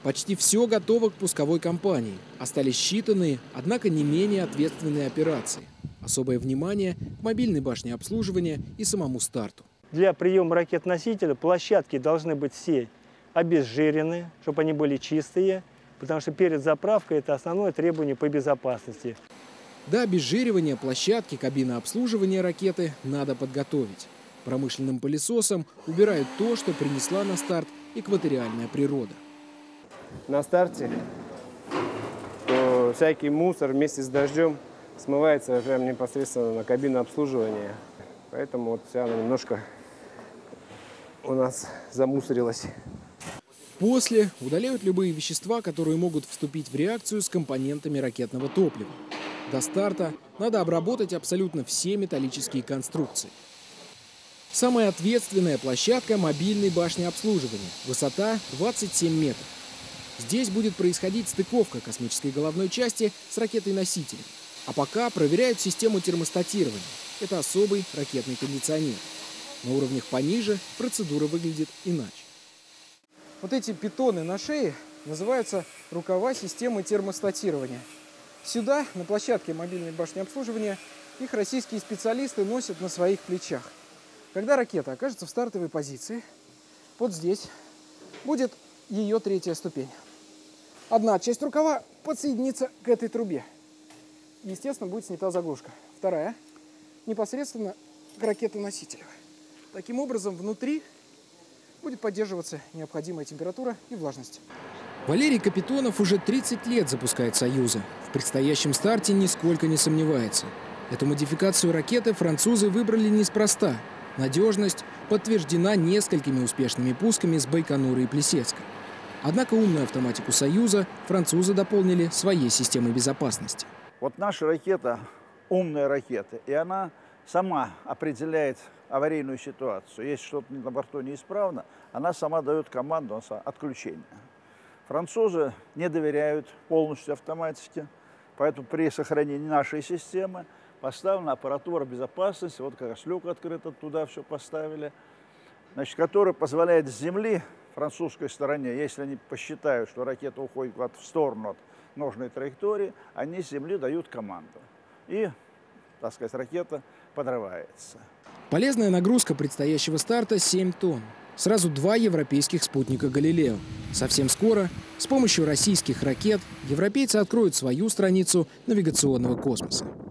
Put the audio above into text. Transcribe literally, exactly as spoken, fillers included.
Почти все готово к пусковой кампании. Остались считанные, однако не менее ответственные операции. Особое внимание к мобильной башне обслуживания и самому старту. Для приема ракет-носителя площадки должны быть все обезжирены, чтобы они были чистые, потому что перед заправкой это основное требование по безопасности. До обезжиривания площадки кабины обслуживания ракеты надо подготовить. Промышленным пылесосом убирают то, что принесла на старт экваториальная природа. На старте то всякий мусор вместе с дождем смывается прямо непосредственно на кабину обслуживания. Поэтому вот вся она немножко у нас замусорилась. После удаляют любые вещества, которые могут вступить в реакцию с компонентами ракетного топлива. До старта надо обработать абсолютно все металлические конструкции. Самая ответственная площадка – мобильной башни обслуживания. Высота двадцать семь метров. Здесь будет происходить стыковка космической головной части с ракетой-носителем. А пока проверяют систему термостатирования. Это особый ракетный кондиционер. На уровнях пониже процедура выглядит иначе. Вот эти питоны на шее называются рукава системы термостатирования. Сюда, на площадке мобильной башни обслуживания, их российские специалисты носят на своих плечах. Когда ракета окажется в стартовой позиции, вот здесь будет ее третья ступень. Одна часть рукава подсоединится к этой трубе. Естественно, будет снята заглушка. Вторая непосредственно к ракетоносителю. Таким образом, внутри будет поддерживаться необходимая температура и влажность. Валерий Капитонов уже тридцать лет запускает «Союзы». В предстоящем старте нисколько не сомневается. Эту модификацию ракеты французы выбрали неспроста. Надежность подтверждена несколькими успешными пусками с Байконура и Плесецка. Однако умную автоматику «Союза» французы дополнили своей системой безопасности. Вот наша ракета – умная ракета, и она сама определяет аварийную ситуацию. Если что-то на борту неисправно, она сама дает команду отключения. Французы не доверяют полностью автоматике, поэтому при сохранении нашей системы поставлена аппаратура безопасности, вот как раз люк открыт, туда все поставили, значит, которая позволяет с земли французской стороне, если они посчитают, что ракета уходит в сторону от нужной траектории, они с земли дают команду. И, так сказать, ракета подрывается. Полезная нагрузка предстоящего старта – семь тонн. Сразу два европейских спутника «Галилео». Совсем скоро с помощью российских ракет европейцы откроют свою страницу навигационного космоса.